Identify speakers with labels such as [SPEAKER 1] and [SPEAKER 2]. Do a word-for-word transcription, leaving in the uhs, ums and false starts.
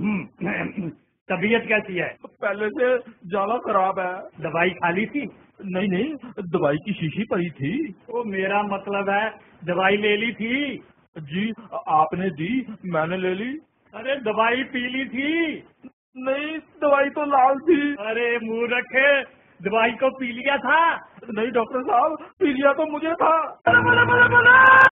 [SPEAKER 1] तबीयत कैसी है?
[SPEAKER 2] पहले से ज्यादा खराब है।
[SPEAKER 1] दवाई खा ली थी?
[SPEAKER 2] नहीं नहीं, दवाई की शीशी पड़ी थी।
[SPEAKER 1] वो मेरा मतलब है दवाई ले ली थी?
[SPEAKER 2] जी आपने दी, मैंने ले ली।
[SPEAKER 1] अरे दवाई पी ली थी?
[SPEAKER 2] नहीं, दवाई तो लाल थी।
[SPEAKER 1] अरे मुंह रखे, दवाई को पी लिया था?
[SPEAKER 2] नहीं डॉक्टर साहब, पी लिया तो मुझे था।